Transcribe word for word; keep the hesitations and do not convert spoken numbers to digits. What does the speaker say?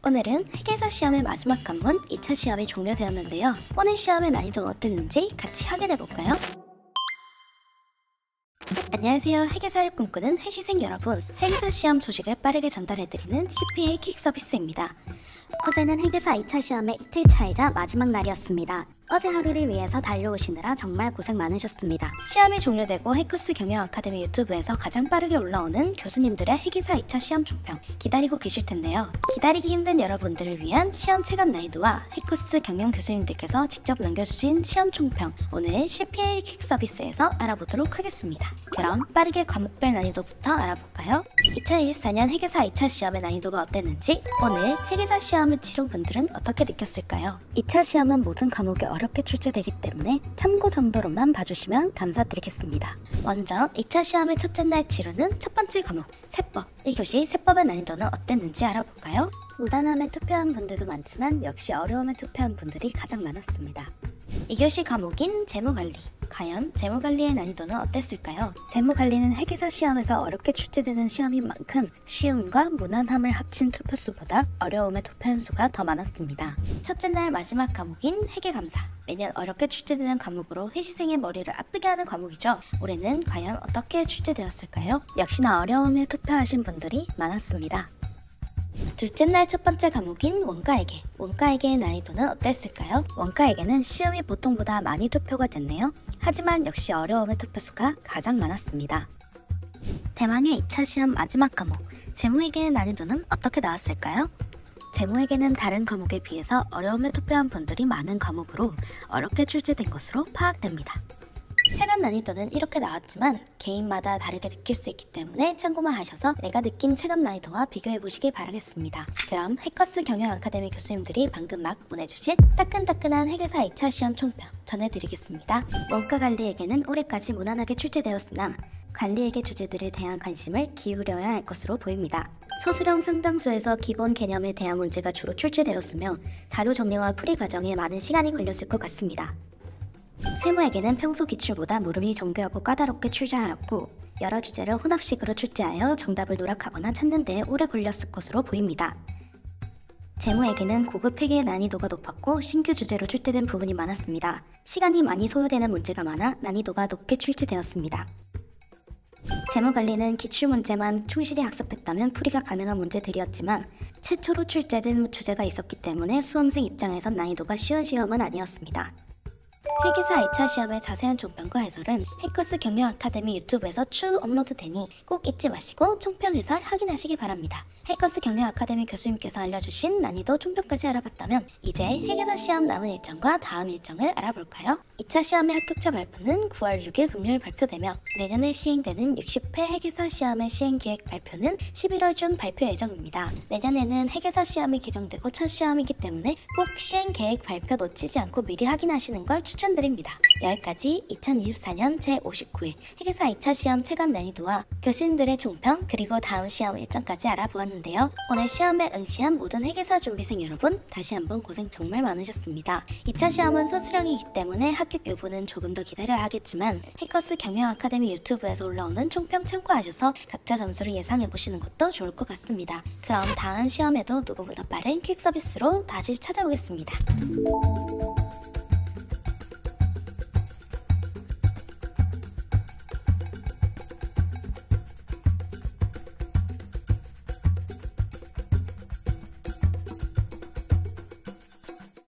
오늘은 회계사 시험의 마지막 관문 이 차 시험이 종료되었는데요. 오늘 시험의 난이도가 어땠는지 같이 확인해볼까요? 안녕하세요. 회계사를 꿈꾸는 회시생 여러분, 회계사 시험 소식을 빠르게 전달해드리는 씨피에이 퀵 서비스입니다. 어제는 회계사 이 차 시험의 이틀 차이자 마지막 날이었습니다. 어제 하루를 위해서 달려오시느라 정말 고생 많으셨습니다. 시험이 종료되고 해커스 경영 아카데미 유튜브에서 가장 빠르게 올라오는 교수님들의 회계사 이 차 시험 총평 기다리고 계실 텐데요. 기다리기 힘든 여러분들을 위한 시험 체감 난이도와 해커스 경영 교수님들께서 직접 남겨주신 시험 총평, 오늘 씨피에이 퀵 서비스에서 알아보도록 하겠습니다. 그럼 빠르게 과목별 난이도부터 알아볼까요? 이천이십사 년 회계사 이 차 시험의 난이도가 어땠는지, 오늘 회계사 시험을 치른 분들은 어떻게 느꼈을까요? 이 차 시험은 모든 과목이 어렵게 출제되기 때문에 참고 정도로만 봐주시면 감사드리겠습니다. 먼저 이 차 시험의 첫째 날 치르는 첫 번째 과목 세법, 일 교시 세법의 난이도는 어땠는지 알아볼까요? 무난함에 투표한 분들도 많지만 역시 어려움에 투표한 분들이 가장 많았습니다. 이 교시 과목인 재무관리, 과연 재무관리의 난이도는 어땠을까요? 재무관리는 회계사 시험에서 어렵게 출제되는 시험인 만큼 쉬움과 무난함을 합친 투표수보다 어려움의 투표한 수가 더 많았습니다. 첫째 날 마지막 과목인 회계감사, 매년 어렵게 출제되는 과목으로 회시생의 머리를 아프게 하는 과목이죠. 올해는 과연 어떻게 출제되었을까요? 역시나 어려움에 투표하신 분들이 많았습니다. 둘째 날 첫 번째 과목인 원가회계, 원가회계의 난이도는 어땠을까요? 원가회계는 시험이 보통보다 많이 투표가 됐네요. 하지만 역시 어려움의 투표수가 가장 많았습니다. 대망의 이 차 시험 마지막 과목 재무회계의 난이도는 어떻게 나왔을까요? 재무회계는 다른 과목에 비해서 어려움에 투표한 분들이 많은 과목으로 어렵게 출제된 것으로 파악됩니다. 체감 난이도는 이렇게 나왔지만 개인마다 다르게 느낄 수 있기 때문에 참고만 하셔서 내가 느낀 체감 난이도와 비교해보시길 바라겠습니다. 그럼 해커스 경영 아카데미 교수님들이 방금 막 보내주신 따끈따끈한 회계사 이 차 시험 총평 전해드리겠습니다. 원가관리에게는 올해까지 무난하게 출제되었으나 관리회계 주제들에 대한 관심을 기울여야 할 것으로 보입니다. 서술형 상당수에서 기본 개념에 대한 문제가 주로 출제되었으며 자료 정리와 풀이 과정에 많은 시간이 걸렸을 것 같습니다. 세무회계는 평소 기출보다 물음이 정교하고 까다롭게 출제하였고 여러 주제를 혼합식으로 출제하여 정답을 노력하거나 찾는 데 오래 걸렸을 것으로 보입니다. 재무회계는 고급 회계의 난이도가 높았고 신규 주제로 출제된 부분이 많았습니다. 시간이 많이 소요되는 문제가 많아 난이도가 높게 출제되었습니다. 재무관리는 기출문제만 충실히 학습했다면 풀이가 가능한 문제들이었지만 최초로 출제된 주제가 있었기 때문에 수험생 입장에선 난이도가 쉬운 시험은 아니었습니다. 회계사 이 차 시험의 자세한 총평과 해설은 해커스 경영 아카데미 유튜브에서 추후 업로드되니 꼭 잊지 마시고 총평 해설 확인하시기 바랍니다. 해커스 경영 아카데미 교수님께서 알려주신 난이도 총평까지 알아봤다면 이제 회계사 시험 남은 일정과 다음 일정을 알아볼까요? 이 차 시험의 합격자 발표는 구월 육일 금요일 발표되며 내년에 시행되는 육십 회 회계사 시험의 시행기획 발표는 십일월 중 발표 예정입니다. 내년에는 회계사 시험이 개정되고 첫 시험이기 때문에 꼭 시행계획 발표 놓치지 않고 미리 확인하시는 걸 추천드립니다. 여기까지 이천이십사 년 제오십구 회 회계사 이 차 시험 체감 난이도와 교수님들의 총평 그리고 다음 시험 일정까지 알아보았는데요. 오늘 시험에 응시한 모든 회계사 준비생 여러분 다시 한번 고생 정말 많으셨습니다. 이 차 시험은 소수령이기 때문에 합격 여부는 조금 더 기다려야 하겠지만 해커스 경영 아카데미 유튜브에서 올라오는 총평 참고하셔서 각자 점수를 예상해보시는 것도 좋을 것 같습니다. 그럼 다음 시험에도 누구보다 빠른 퀵 서비스로 다시 찾아오겠습니다.